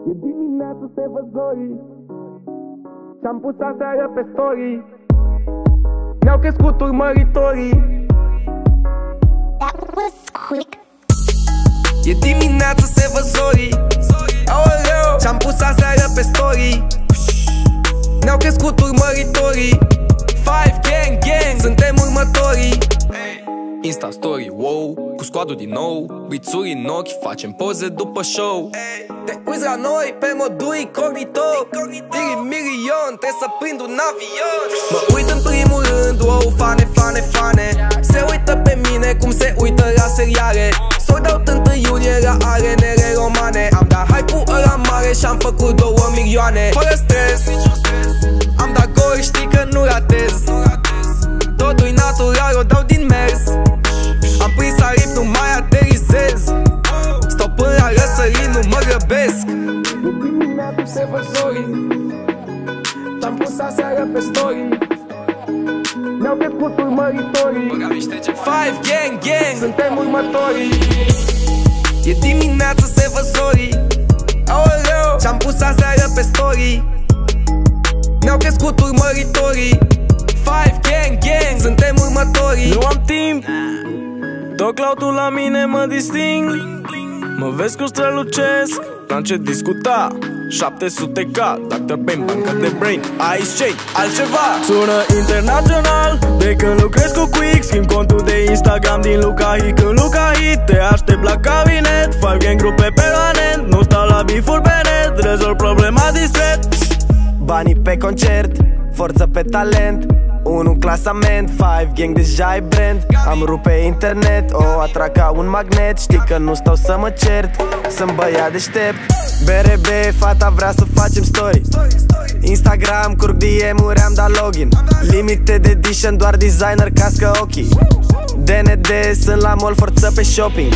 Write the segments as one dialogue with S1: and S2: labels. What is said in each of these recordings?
S1: E dimineață se văd zorii și-am pus aseară pe story. Mi-au crescut urmăritorii. E dimineață se văd zorii, și-am pus aseară pe story. Mi-au crescut urmăritorii. 5 gang gang, suntem următorii. Insta story, wow, cu squadul din nou, bițuri în ochi, facem poze după show. Te uiți la noi pe modul incognito, milion, trebuie să prind un avion. Mă uit în primul rând, wow, fane, fane, fane. Se uită pe mine cum se uită la seriale. Sold out 1 iulie la arenele romane. Am dat hype-ul ăla mare și-am făcut 2 milioane. Fără stres, am dat gol, știi că nu ratez. Totul-i natural, o dau din mers. Am prins aripi, nu mai aterizez. Stau până la răsărit, nu mă grăbesc. E dimineața se văd zorii, și-am pus aseară pe story. Mi-au crescut urmăritorii. 5 gang gang, suntem următorii. E dimineața se văd zorii, și-am pus aseară pe story. Mi-au crescut urmăritorii. 5 gang gang, suntem următorii.
S2: Nu am timp, tot cloud-ul la mine mă disting. Mă vezi cum strălucesc, n-am ce discuta. 700k, Dr. Pain, bancă de brain, Ice Chain, altceva. Sună internațional, de când lucrez cu Quick. Schimb contul de Instagram din Luca Hit în Luca Hit. Te aștept la cabinet, 5 gang grupe permanent. Nu stau la bifuri pe net, rezolv problema discret.
S3: Banii pe concert, forță pe talent, 1 clasament, 5 gang deja e brand. Am rupt pe internet, o atrag ca un magnet. Știi că nu stau să mă cert, sunt băiat deștept. BRB, fata vrea să facem story. Instagram, curg DM-uri, am dat login. Limited edition, doar designer cască ochii. DND, sunt la mall, forță pe shopping.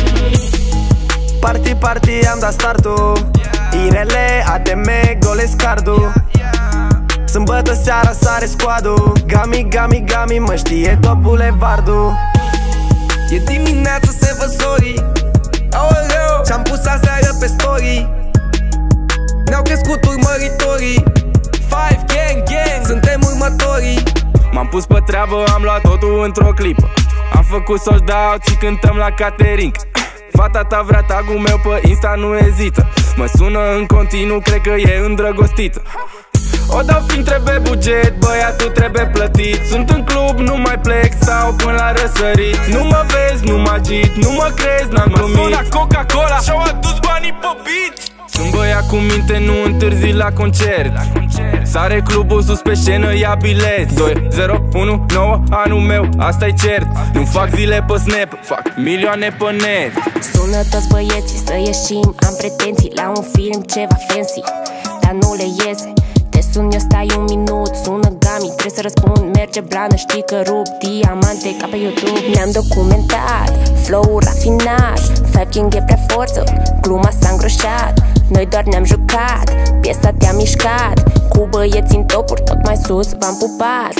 S3: Party, party, am dat startul. IRL, ATM, golesc cardul. Sâmbătă seara sare squadul. Gami, gami, gami, mă știe tot bulevardul.
S1: E dimineața se văd zorii, și-am pus aseară pe story. Mi-au crescut urmăritorii. 5 gang gang, suntem următorii.
S2: M-am pus pe treabă, am luat totul într-o clipă. Am făcut sold out și cântăm la catering. Fata ta vrea tagul meu pe Insta, nu ezită. Mă sună în continuu, cred că e îndrăgostită. O dau fiind trebuie buget, băiatul trebuie plătit. Sunt în club, nu mai plec, stau până la răsărit. Nu mă vezi, nu mă agit, nu mă crezi, n-am glumit. Mă sună Coca-Cola și-au adus banii pe beat. Sunt băiat cu minte, nu întârzi la concert. Sare clubul sus pe scenă, ia bilet. 2019, anul meu, asta-i cert. Nu fac zile pe Snap, fac milioane pe net.
S4: Sună toți băieții să ieșim, am pretenții la un film ceva fancy, dar nu le iese. Te sun, eu stai un minut, sună Gami, trebuie să răspund, merge blană, știi că rup diamante ca pe YouTube. Ne-am documentat, flow-ul rafinat, 5 gang e prea forță, gluma s-a îngroșat. Noi doar ne-am jucat, piesa te-a mișcat. Cu băieți în topuri, tot mai sus v-am pupat.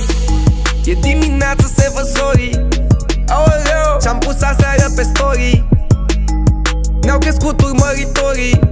S1: E dimineața se văd zorii, și-am pus aseară pe story. Mi-au crescut urmăritorii.